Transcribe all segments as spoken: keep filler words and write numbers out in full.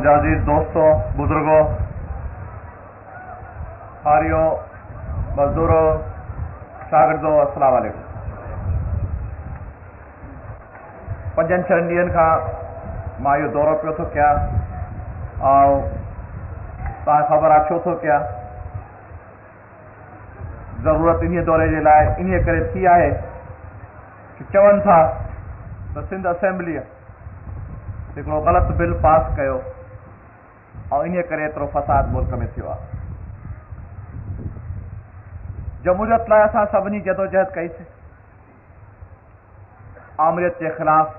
मुझे अजीज दोस्तों, बुजुर्गों, हारियों, मजदूरों, शागिर्दों, अस्सलाम वालेकुम। पंजन छहनि ॾींहंनि खां मां इहो दौरो पियो थो कयां ऐं तव्हां ख़बर आहे छो थो कयां। ज़रूरत इन दौरे जे लाइ इन करे थी आहे कि चवनि था त सिंध असेंबलीअ हिकिड़ो ग़लति बिल पास कयो ऐं इन करे एतिरो फ़साद मुल्क में थियो आहे। जमहूरियत लाइ असां सभिनी जदोजहद कईसीं, आमरीत जे ख़िलाफ़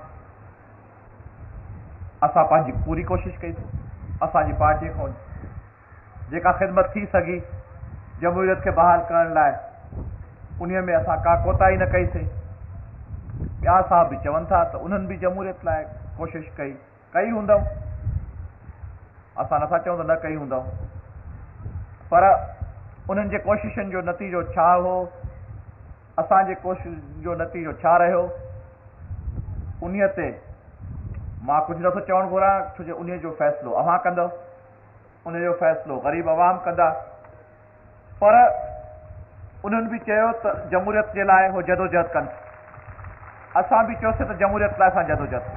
असां पंहिंजी पूरी कोशिशि कईसीं। असांजी पार्टीअ खां जेका ख़िदमत थी सघी जमहूरियत खे बहाल करण लाइ, उन में असां का कोताही न कईसीं। ॿिया साहब बि चवनि था त उन्हनि बि जमहूरियत लाइ कोशिशि कई कई हूंदव, असां नथा चऊं त न कई हूंदव, पर उन्हनि जे कोशिशुनि जो नतीजो छा हो, असांजे कोशिश जो नतीजो छा रहियो, उन ते मां कुझु नथो चवणु घुरां, छो जो उन जो फ़ैसिलो अव्हां कंदव, उन जो फ़ैसिलो ग़रीब अवाम कंदा। पर उन्हनि बि चयो त जमहूरियत जे लाइ उहो जदोजहद कनि, असां बि चयोसीं त जमहूरियत लाइ असां जदोजहद।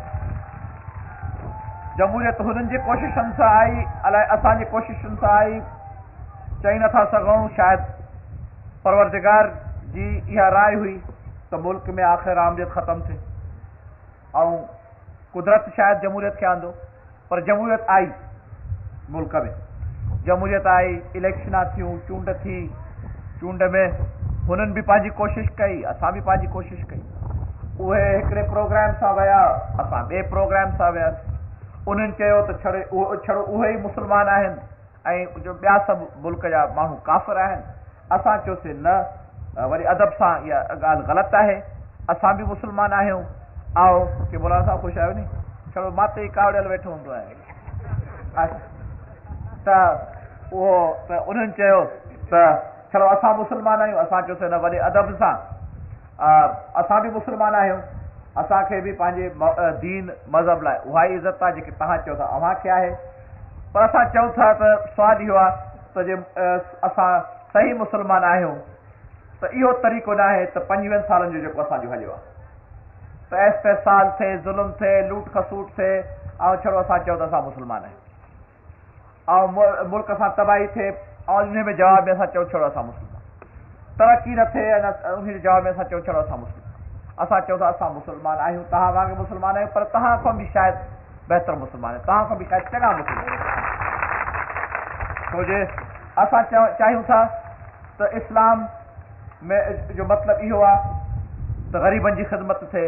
जमहूरियत हुननि जे कोशिशुनि सां आई, अलाए असांजी कोशिशुनि सां आई, चई नथा सघूं। शायदि परवरदिगार जी इहा राय हुई त मुल्क में आख़िर आमरीत ख़तमु थिए ऐं कुदरत शायदि जमहूरियत खे आंदो, पर जमहूरियत आई मुल्क में, जमहूरियत आई, इलेक्शनां थियूं, चूंड थी, चूंड में हुननि बि पंहिंजी कोशिशि कई, असां बि पंहिंजी कोशिशि कई। उहे हिकिड़े प्रोग्राम सां विया, असां ॿिए प्रोग्राम सां वियासीं। उन्हनि चयो त छड़े उहो छड़ो उहे ई मुस्लमान आहिनि ऐं जो ॿिया सभु मुल्क जा माण्हू काफ़िर आहिनि। असां चयोसीं न, वरी अदब सां इहा ॻाल्हि ग़लति आहे, असां बि मुस्लमान आहियूं। आओ की मौलाना साहब ख़ुशि आहियो नी, छड़ो माते ई कावड़ियल वेठो हूंदो आहे। त उहो त उन्हनि चयो त छड़ो असां मुस्लमान आहियूं, असां चयोसीं न, वरी अदब सां असां बि मुस्लमान आहियूं, असांखे बि पंहिंजे दीन मज़हब लाइ उहा ई इज़त आहे जेकी तव्हां चयो था अव्हांखे आहे। पर असां चऊं था त सुवालु इहो आहे त जे असां सही मुस्लमान आहियूं त इहो तरीक़ो न आहे त पंजवीहनि सालनि जो जेको असांजो हलियो आहे त इस्तेसाल थिए, ज़ुल्म थिए, लूट खसूट थिए ऐं छड़ो असां चऊं त असां मुस्लमान आहियूं ऐं मुल्क सां तबाही थिए ऐं उन में जवाब में असां चऊं छड़ो असां मुस्लमान, तरक़ी न थिए, उन जे जवाब में असां चऊं छड़ो असां मुस्लमान। असां चऊं था असां मुस्लमान आहियूं, तव्हां वांगुरु मुस्लमान आहियूं, पर तव्हां खां बि शायदि बहितर मुस्लमान आहियूं, तव्हां खां बि शायदि चङा मुस्लमान, छो जे असां चाहियूं था त इस्लाम में जो मतिलबु इहो आहे त ग़रीबनि जी ख़िदमत थिए,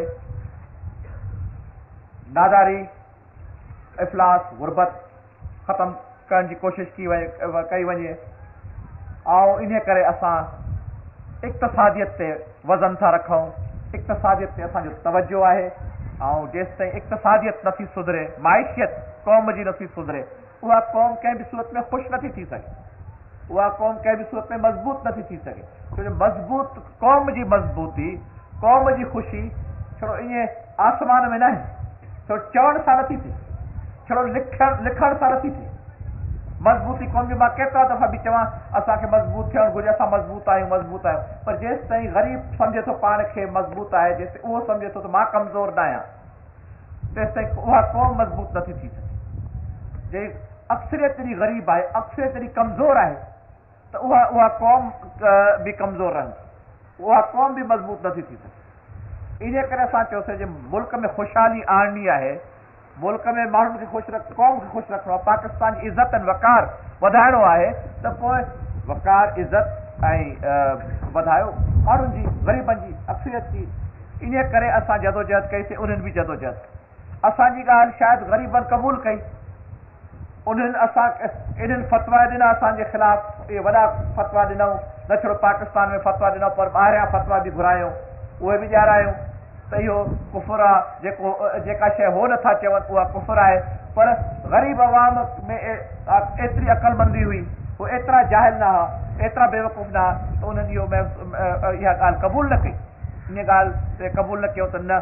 नादारी, इफ़लास, गुरबत ख़तमु करण जी कोशिशि की वञे कई वञे ऐं इन करे असां इक़्तिसादियत ते वज़न था रखूं। इक़्तिसादियत ते असांजो तवजो आहे ऐं जेसि ताईं इक़्तिसादियत नथी सुधरे, माइशियत क़ौम जी नथी सुधरे, उहा क़ौम कंहिं बि सूरत में ख़ुशि नथी थी सघे, उहा क़ौम कंहिं बि सूरत में मज़बूत नथी थी सघे। छो जो मज़बूत क़ौम जी मज़बूती, क़ौम जी ख़ुशी छड़ो ईअं आसमान में न आहे, छो चवण सां नथी थिए, छड़ो लिखण लिखण सां नथी थिए। मज़बूती क़ौम जी, मां केतिरा दफ़ा बि चवां असांखे मज़बूत थियणु घुरिजे, असां मज़बूत आहियूं मज़बूत आहियूं, पर जेसि ताईं ग़रीब सम्झे थो पाण खे मज़बूत आहे, जेसि उहो सम्झे थो त मां कमज़ोर न आहियां, तेसि ताईं उहा क़ौम मज़बूत नथी थी सघे। जे अक्सरियत जहिड़ी ग़रीब आहे, अक्सरियत जहिड़ी कमज़ोर आहे, त उहा उहा क़ौम बि कमज़ोर रहंदी, उहा क़ौम बि मज़बूत नथी थी सघे। इन करे असां चयोसीं जे मुल्क में ख़ुशहाली आणणी आहे, मुल्क में माण्हुनि खे ख़ुशि रख क़ौम खे ख़ुशि रखिणो आहे, पाकिस्तान जी इज़त ऐं वक़ार वधाइणो आहे, त पोइ वक़ार, इज़त ऐं वधायो माण्हुनि जी, ग़रीबनि जी, अक्सरियत जी। इन करे असां जदोजहद कईसीं, उन्हनि बि जदोजहद। असांजी ॻाल्हि शायदि ग़रीबनि क़बूल कई, उन्हनि असां इन्हनि फ़तवा ॾिना असांजे ख़िलाफ़, इहे वॾा फ़तवा ॾिनऊं, न छड़ो पाकिस्तान में फ़तवा ॾिनऊं पर ॿाहिरियां फ़तवा बि घुरायूं, उहे बि ॾियारायूं त इहो कुफ़ुर आहे, जेको जेका शइ हो नथा चवनि उहा कुफ़ुर आहे। पर ग़रीब अवाम में एतिरी अक़लमंदी हुई, उहे एतिरा जाहिल न हुआ, एतिरा बेवकूफ़ न हुआ त उन्हनि इहो इहा ॻाल्हि क़बूल न कई। इन ॻाल्हि ते क़बूल न कयो त न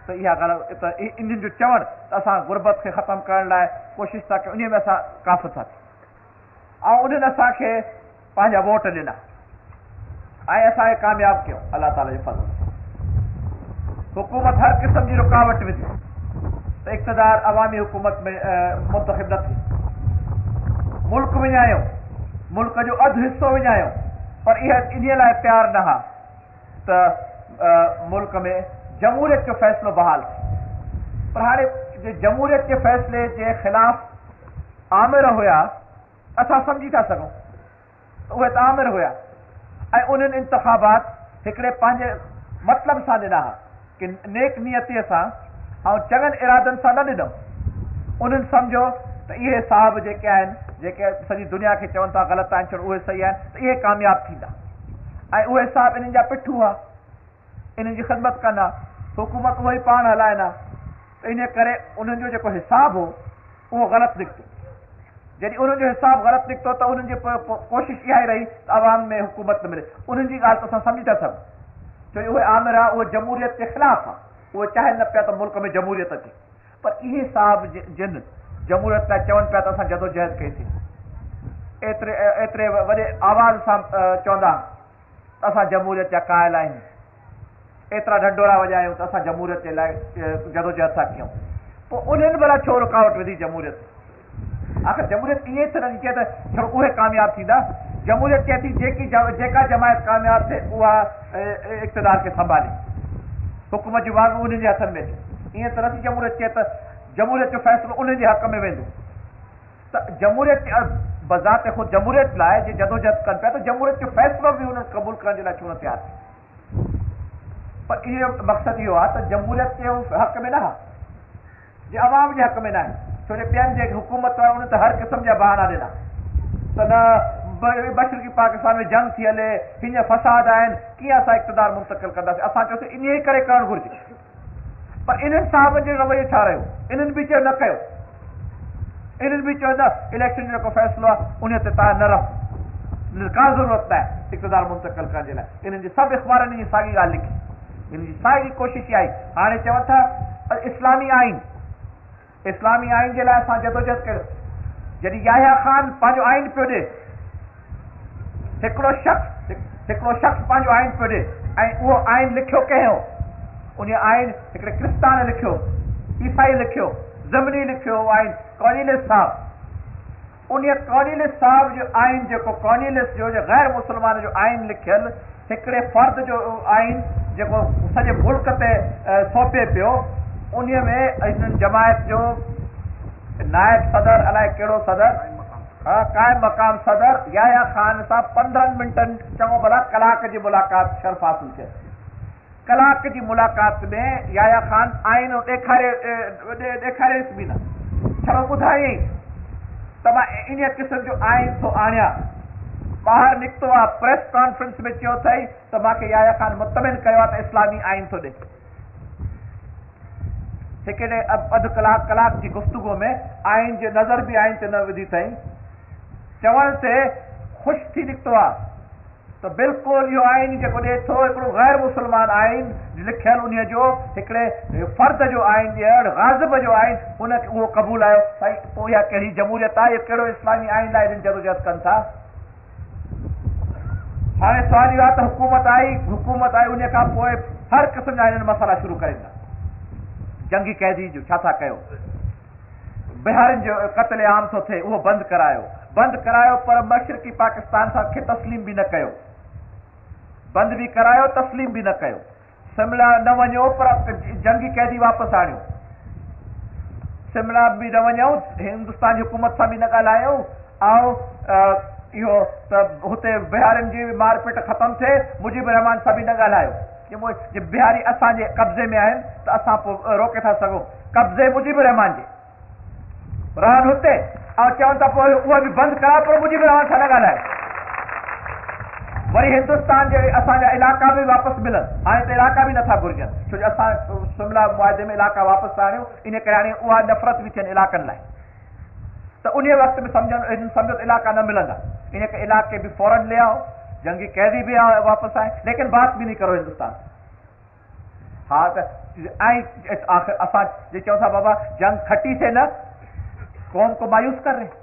त इहा ॻाल्हि त इन्हनि जो चवणु त असां गुरबत खे ख़तमु करण लाइ कोशिशि था कयूं, उन में असां काफ़ था थियूं ऐं उन्हनि असांखे पंहिंजा वोट ॾिना ऐं असांखे कामयाबु कयो अलाह ताला जे फज़ल सां। हुकूमत हर क़िस्म जी रुकावट विधी त इक़्तिदार अवामी हुकूमत में मुंतख़िब न थी। मुल्क विञायो, मुल्क जो अधु हिसो विञायो, पर इहा इन लाइ तयारु न हुआ त मुल्क में जमहूरियत जो फ़ैसिलो बहाल थिए। पर हाणे जमहूरियत जे फ़ैसिले जे ख़िलाफ़ आमिर हुया, असां सम्झी था सघूं त उहे त आमिर हुया ऐं उन्हनि इंतिख़ाबात हिकिड़े पंहिंजे मतिलब सां ॾिना हुआ कि नेक नियतीअ सां ऐं चङनि इरादनि सां न ॾिनऊं। उन्हनि सम्झो त इहे साहब जेके आहिनि, जेके सॼी दुनिया खे चवनि था ग़लति आहिनि, छो उहे सही आहिनि, त इहे कामयाबु थींदा ऐं उहे साहब इन्हनि जा पिठू हुआ, इन्हनि जी ख़िदमत कंदा, हुकूमत उहो ई पाण हलाइनि हा। त इन करे उन्हनि जो जेको हिसाबु हो उहो ग़लति निकितो। जॾहिं उन्हनि जो हिसाबु ग़लति निकितो त उन्हनि जी कोशिशि इहा ई रही त अवाम में हुकूमत न मिले। उन्हनि जी ॻाल्हि त असां सम्झी था सघूं, छो जो उहे आमिर आहे, उहे जमहूरियत जे ख़िलाफ़ आहे, उहे चाहिनि न पिया त मुल्क में जमहूरियत अचे। पर इहे साहब जिन जमहूरियत लाइ चवनि पिया त असां जदोजहद कईसीं, एतिरे एतिरे वॾे आवाज़ सां चवंदा त असां जमहूरियत जा क़ाइल आहियूं, एतिरा ढंढोरा वॼायूं त असां जमहूरियत जे लाइ जदोजहद था कयूं। पोइ उन्हनि भला छो रुकावट विधी जमहूरियत? आख़िर जमहूरियत ईअं त नथी थिए त छो उहे कामयाबु थींदा। जमहूरियत चए थी जेकी जेका जमायत कामयाबु थिए उहा इक़्तिदार खे संभाले, हुकूमत जी वांगुरु उन्हनि जे हथनि में थिए। ईअं त नथी जमहूरियत चए त जमहूरियत जो फ़ैसिलो उन्हनि जे हक़ में वेंदो। त जमहूरियत बज़ात ख़ुदि जमहूरियत लाइ जे जदोजहद कनि पिया त जमहूरियत जो फ़ैसिलो बि उन्हनि क़बूल करण जे लाइ छो न तयारु थिए। पर इहो मक़सदु इहो आहे त जमहूरियत जे हक़ में न आहे, जे अवाम जे हक़ में न आहे। छो जो ॿियनि जेके हुकूमत वारा उन्हनि त हर क़िस्म जा बहाना ॾिना त न मशरक़ी पाकिस्तान में जंग थी हले, हीअं फ़साद आहिनि, कीअं असां इक़्तिदार मुंतक़िल कंदासीं। असां चयोसीं इन ई करे करणु घुरिजे। पर इन्हनि साहबनि जो रवैयो छा रहियो? इन्हनि बि चयो न कयो, इन्हनि बि चयो न इलेक्शन जो जेको फ़ैसिलो आहे उन ते तव्हां न रहो, का ज़रूरत न आहे इक़्तिदार मुंतक़िल करण जे लाइ। इन्हनि जी सभु अख़बारनि जी साॻी ॻाल्हि लिखी, इन्हनि जी साॻी कोशिशि आई। हाणे चवनि था इस्लामी आइन, इस्लामी आइन जे लाइ असां जदोजहद कयो। जॾहिं याहिया ख़ान पंहिंजो आइन पियो ॾे, हिकिड़ो शख़्स हिकिड़ो शख़्स पंहिंजो आइन पियो ॾे ऐं उहो आइन लिखियो कंहिं हो? उन आइन हिकिड़े क्रिस्तान लिखियो, ईसाई लिखियो, ज़मनी लिखियो आइन कॉर्नेलियस साहब। उन कॉर्नेलियस साहब जो आइन जेको कॉर्नेलियस जो गैर मुस्लमान जो आइन लिखियल हिकिड़े फ़र्द जो आइन जेको सॼे मुल्क ते सौंपे पियो, उन में इन्हनि जमायत जो नायब सदर अलाए कहिड़ो सदर, हा क़ाइम मक़ाम सदर याहिया ख़ान सां पंद्रहनि मिंटनि चङो भला कलाक जी मुलाक़ात शर्फ़ हासिल थिए। कलाक जी मुलाक़ात में याहिया ख़ान आइन ॾेखारे ॾेखारेसि बि न, छो ॿुधायईं त मां इन क़िस्म जो आइन थो आणियां। ॿाहिरि निकितो आहे, प्रेस कॉन्फ्रेंस में चयो अथई त मूंखे याहिया ख़ान मुतमिन कयो आहे त इस्लामी आइन थो ॾे। हिकिड़े अधु कलाक कलाक जी गुफ़्तगू में आइन जे नज़र बि आइन ते न विधी अथई, चवण ते ख़ुशि थी निकितो आहे त बिल्कुलु इहो आइन जेको ॾिए थो हिकिड़ो गैर मुस्लमान आइन लिखियल उन जो हिकिड़े फ़र्द जो आइन ॾियणु ग़ाज़िब जो आइन, हुनखे उहो क़बूल आयो। साईं पोइ इहा कहिड़ी जमहूरियत आहे? इहो कहिड़ो इस्लामी आइन लाइ हिन जदोजहद कनि था? हाणे सुवाल इहो आहे त हुकूमत आई, हुकूमत आई उन खां पोइ हर क़िस्म जा हिननि मसाला शुरू करे ॾिना। जंगी कैदी जो छा था कयो, बिहारियुनि जो क़त्ल आम थो थिए उहो बंदि करायो, बंदि करायो पर मशरक़ी पाकिस्तान सां खे तस्लीम बि न कयो, बंदि बि करायो तस्लीम बि न कयो। शिमला न वञो पर जंगी कैदी वापसि आणियो, शिमला बि न वञूं, हिंदुस्तान जी हुकूमत सां बि न ॻाल्हायूं ऐं इहो त हुते बिहारियुनि जी मारपीट ख़तमु थिए, मुजीब रहमान सां बि न ॻाल्हायो। जे बिहारी असांजे कब्ज़े में आहिनि त असां पोइ रोके था सघूं, कब्ज़े मुजीब रहमान जे रहनि हुते ऐं चवनि था पोइ उहा बि बंदि करायो पर मुजीब रहमान सां न ॻाल्हायो। वरी हिंदुस्तान जे असांजा इलाइक़ा बि वापसि मिलनि, हाणे त इलाइक़ा बि नथा घुरिजनि छो जो असां शिमला मुआदे में इलाइक़ा वापसि आणियूं, इन करे हाणे उहा नफ़रत बि थियनि इलाइक़नि लाइ। त उन वक़्त में सम्झनि सम्झो इलाइक़ा न मिलंदा, इन करे इलाइक़े बि फौरन ले आओ, जंगी कैदी भी वापस आए, लेकिन बात भी नहीं करो हिंदुस्तान। हाँ त ऐं आख़िर असां जे चऊं था बाबा जंग खटीसे न, कौम को मायूस कर रहे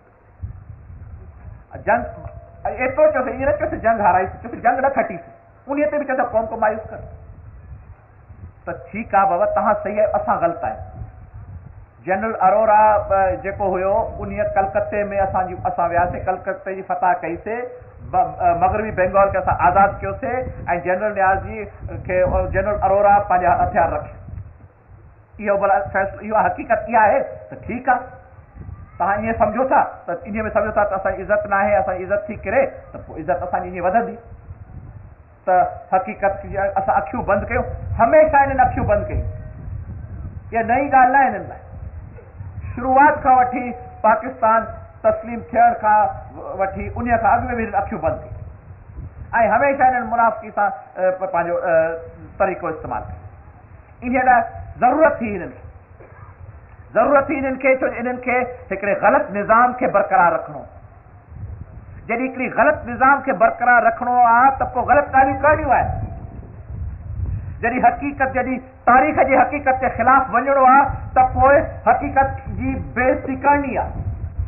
जंग एतिरो चयोसीं, ईअं न चयोसीं जंग हाराईसीं, चयोसीं जंग न खटीसीं, उन ते बि चवंदा कौम को मायूस कर। त ठीकु आहे बाबा, तव्हां सही आहे, असां ग़लति आहियूं। जनरल अरोरा जेको हुयो उन कलकत्ते में असांजी असां वियासीं, कलकत्ते जी फतह कईसीं, मगरबी बंगाल खे असां आज़ादु कयोसीं ऐं जनरल नियाज़ी खे जनरल अरोरा पंहिंजा हथियार रखिया। इहो भला फ़ैसिलो, इहो हक़ीक़त इहा आहे त ठीकु आहे। तव्हां ईअं सम्झो था त इन में सम्झो था त असांजी इज़त न आहे, असांजी इज़त थी किरे त पोइ इज़त असांजी ईअं वधंदी। त हक़ीक़त असां अखियूं बंदि कयूं, हमेशह इन्हनि अखियूं बंदि कयूं। इहा नई ॻाल्हि न आहे हिननि लाइ। शुरूआत खां वठी पाकिस्तान तस्लीम थियण खां वठी उन खां अॻु में बि अखियूं बंदि कयूं ऐं हमेशह हिननि मुनाफ़िकी सां पंहिंजो तरीक़ो इस्तेमालु कयो। इन लाइ ज़रूरत थी हिननि खे ज़रूरत थी हिननि खे छो इन्हनि खे हिकिड़े ग़लति निज़ाम खे बरक़रार रखिणो। जॾहिं हिकिड़ी ग़लति निज़ाम खे बरक़रार रखिणो आहे त पोइ ग़लति ॻाल्हियूं करणियूं आहिनि। जॾहिं हक़ीक़त जॾहिं तारीख़ जी हक़ीक़त जे ख़िलाफ़ वञिणो आहे त पोइ हक़ीक़त जी बेइज़ती करणी आहे।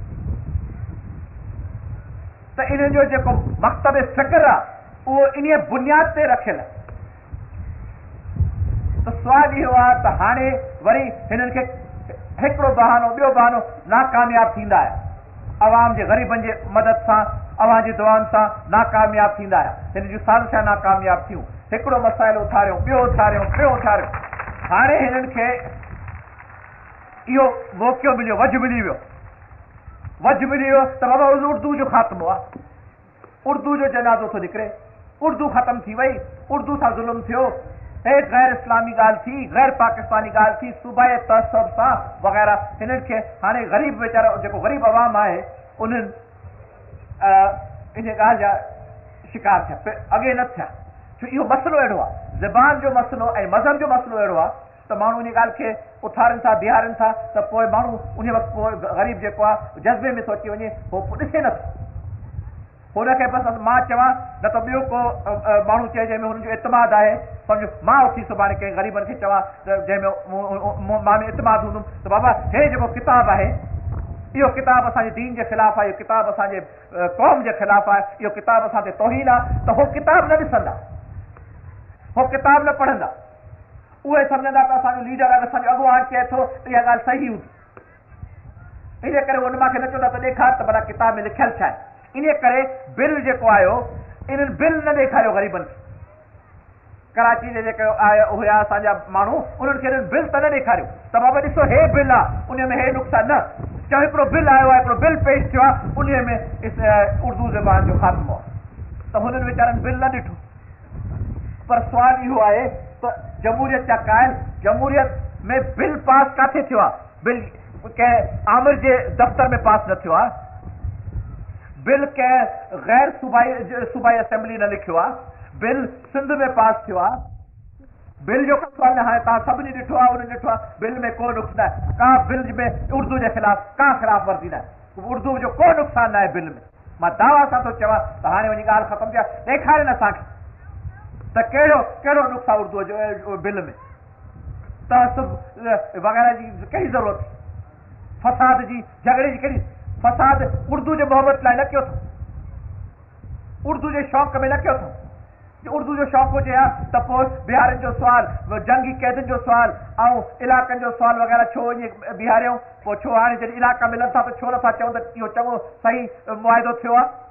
त इन्हनि जो जेको मक़सद फ़िक्र आहे उहो इन बुनियाद ते रखियल आहे। त सुवाल इहो आहे त हाणे वरी हिननि खे हिकिड़ो बहानो ॿियो बहानो नाकामयाब थींदा आया, अवाम जे ग़रीबनि जे मदद सां, अवां जी दुआनि सां नाकामयाब थींदा आया। हिन जूं साज़िशां नाकामयाब थियूं, हिकिड़ो मसाइलो उथारियो, ॿियो उथारियो, टियों उथारियो। हाणे हिननि खे इहो मौक़ो मिलियो, वझ मिली वियो वझ मिली वियो त बाबा उर्दू जो ख़ात्मो आहे, उर्दू जो जनाज़ो थो निकिरे, उर्दू ख़तमु थी वई, उर्दू सां ज़ुल्म थियो, हे गैर इस्लामी ॻाल्हि थी, गैर पाकिस्तानी ॻाल्हि थी, सूबाए तहसब सां वग़ैरह। हिननि खे हाणे ग़रीब वीचारा जेको ग़रीब अवाम आहे उन्हनि इन ॻाल्हि जा शिकार थिया, अॻे न थिया। छो इहो मसइलो अहिड़ो आहे, ज़बान जो मसइलो ऐं मज़हब जो मसइलो अहिड़ो आहे त माण्हू इन ॻाल्हि खे उथारनि था, बीहारनि था त पोइ माण्हू उन वक़्तु पोइ ग़रीब जेको आहे जज़्बे में थो अची वञे, उहो ॾिसे नथो। हुनखे बसि मां चवां न त ॿियो को माण्हू चए जंहिंमें हुननि जो एतमाद आहे, सम्झो मां उथी सुभाणे कंहिं ग़रीबनि खे चवां त जंहिंमें मां में एतमाद हूंदुमि त बाबा हे जेको किताबु आहे इहो किताबु असांजे दीन जे ख़िलाफ़ु आहे, इहो किताबु असांजे क़ौम जे ख़िलाफ़ु आहे, इहो किताबु असां ते तौहीन आहे, त उहो किताबु न ॾिसंदा, उहो किताबु न पढ़ंदा। उहे सम्झंदा त असांजो लीडर आहे, असांजो अॻुवान चए थो त इहा ॻाल्हि सही हूंदी। इन करे उन मूंखे न चवंदा त ॾेखार त भला किताब में लिखियलु छा आहे। इन करे बिल जेको आयो इन्हनि बिल न ॾेखारियो ग़रीबनि खे। कराची जे जेके आया हुया असांजा माण्हू, उन्हनि खे इन्हनि बिल त न ॾेखारियो त बाबा ॾिसो हे बिल आहे, उन में हे नुक़सानु न, चओ हिकिड़ो बिल आयो आहे, हिकिड़ो बिल पेश थियो आहे, उन में उर्दू ज़बान जो ख़ात्मो आहे, त हुननि वीचारनि बिल न ॾिठो। पर सुवाल इहो आहे त जमहूरियत जा क़ाइल, जमहूरियत में बिल पास किथे थियो आहे? बिल कंहिं आमिर जे दफ़्तर में पास न थियो आहे, बिल कंहिं गैर सूबाई सूबाई असेंबली न लिखियो आहे, बिल सिंध में पास थियो आहे। बिल जो सवाल न, हाणे तव्हां सभिनी ॾिठो आहे, उन्हनि ॾिठो आहे बिल में को नुक़सानु आहे, का बिल में उर्दू जे ख़िलाफ़ का ख़िलाफ़ वर्ज़ी न आहे, उर्दू जो को नुक़सानु न आहे बिल में। मां दावा सां थो चवां त हाणे वञी ॻाल्हि ख़तमु थिया, ॾेखारनि असांखे त कहिड़ो कहिड़ो नुक़सानु उर्दूअ जो बिल में, तहसुब वग़ैरह जी कहिड़ी ज़रूरत, फसाद जी झगड़े जी कहिड़ी, फसाद उर्दू जे मोहबत लाइ न कयो अथऊं, उर्दू जे शौक़ में न कयो अथऊं। उर्दू जो शौक़ु हुजे हा त पोइ बिहारनि जो सुवाल, जंगी क़ैदियुनि जो सुवाल ऐं इलाइक़नि जो सुवाल वग़ैरह छो ईअं बीहारियूं, पोइ छो हाणे जॾहिं इलाइक़ा मिलनि था त छो नथा चऊं त इहो चङो सही मुआइदो थियो आहे।